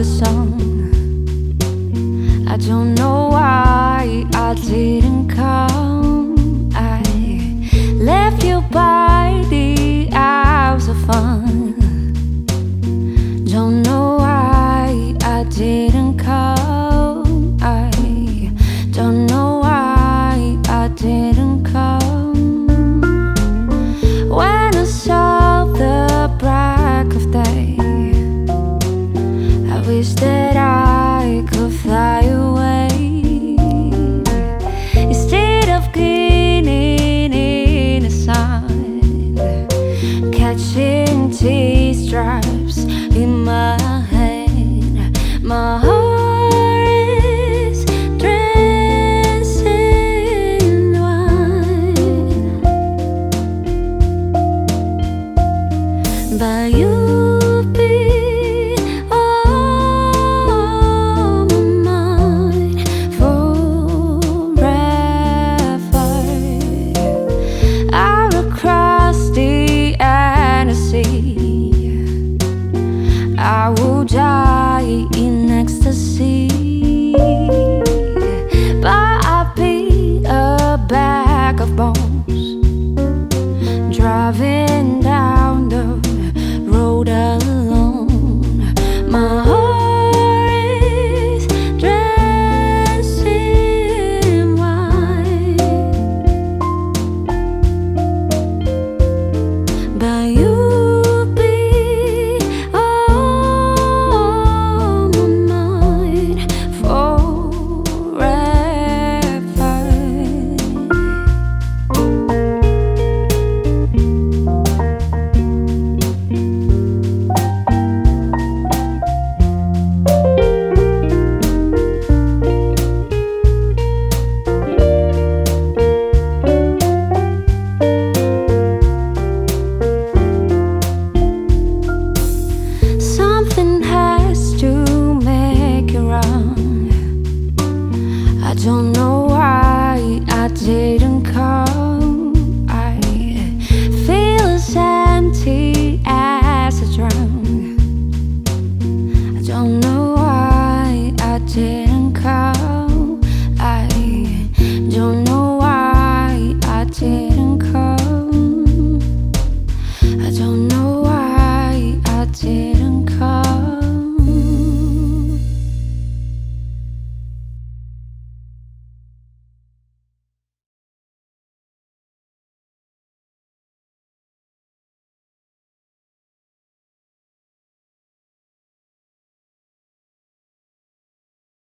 the song. I don't know why I didn't come. I left you by the hours of fun. Don't know why I didn't come. I don't know why I didn't come. When I saw the break of day, I wish that I could fly away. Instead of gleaning in the sun, catching teardrops in my hand, my heart is dressed in wine. But you'll be on my mind forever. Out across the Sea, I would